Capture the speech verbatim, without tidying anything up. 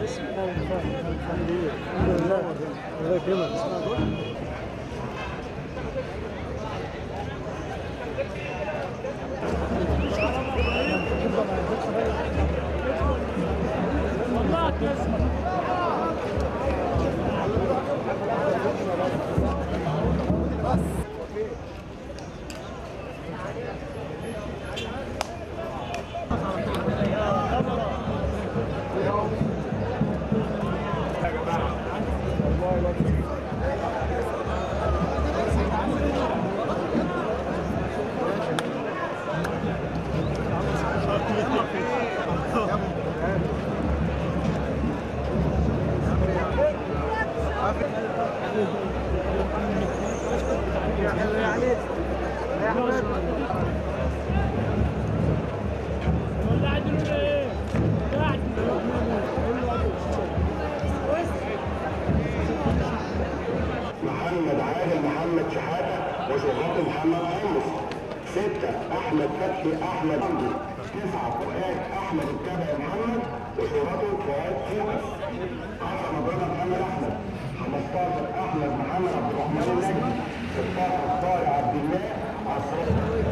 الحمد لله. الله يكرمك. والله تسمع. محمد عادل محمد شحاته وشهرته محمد حمص. ستة أحمد فتحي أحمد حمدي. تسعة فؤاد أحمد التابع محمد وشهرته فؤاد حمص. عشرة مبروك محمد أحمد. خمستاشر أحمد محمد عبد الرحمن النجدي. ستاشر طارق عبد الله عصر.